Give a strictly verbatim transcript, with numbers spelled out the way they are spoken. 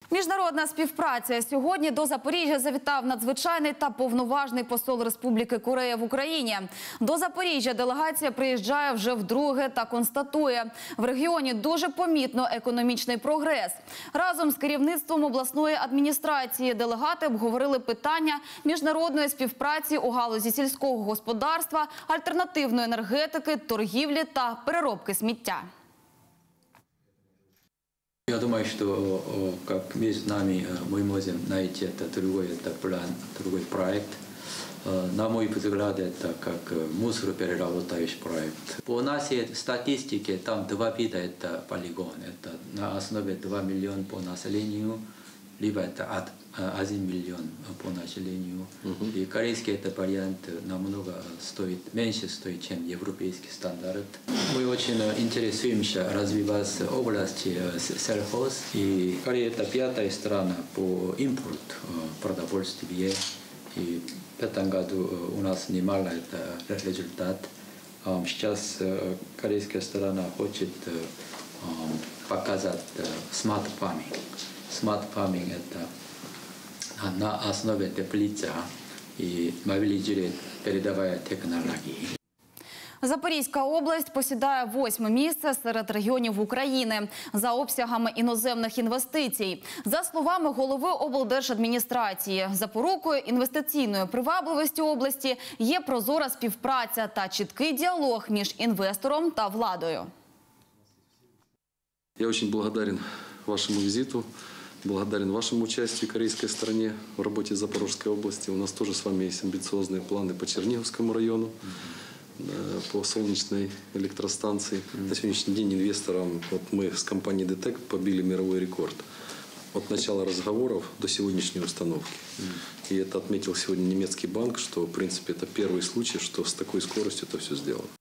Міжнародна співпраця. Сьогодні до Запоріжжя завітав надзвичайний та повноважний посол Республіки Корея в Україні. До Запоріжжя делегація приїжджає вже вдруге та констатує, в регіоні дуже помітно економічний прогрес. Разом з керівництвом обласної адміністрації делегати обговорили питання міжнародної співпраці у галузі сільського господарства, альтернативної енергетики, торгівлі та переробки сміття. Я думаю, что как между нами мы можем найти это другой это план, другой проект. На мой взгляд, это как мусороперерабатывающий проект. По нашей статистике там два вида это полигон. Это на основе два миллиона по населению, либо это от один миллион по населению. Uh-huh. И корейский это вариант намного стоит, меньше стоит, чем европейский стандарт. Мы очень интересуемся развиваться в области сельхоз. И Корея это пятая страна по импорту продовольствия. И в этом году у нас немало это результат. Сейчас корейская сторона хочет показать смарт-фарминг. Смарт-фарминг это на основе теплицы и мобилизирует передовые технологии. Запорізька область посідає восьме місце серед регіонів України за обсягами іноземних інвестицій. За словами голови облдержадміністрації, запорукою інвестиційної привабливості області є прозора співпраця та чіткий діалог між інвестором та владою. Я очень благодарен вашему визиту, благодарен вашему участию корейской стороне в работе Запорожской области. У нас тоже с вами есть амбициозные планы по Черниговскому району, по солнечной электростанции. На сегодняшний день инвесторам, вот мы с компанией ДТЭК побили мировой рекорд. От начала разговоров до сегодняшней установки. И это отметил сегодня немецкий банк, что в принципе это первый случай, что с такой скоростью это все сделано.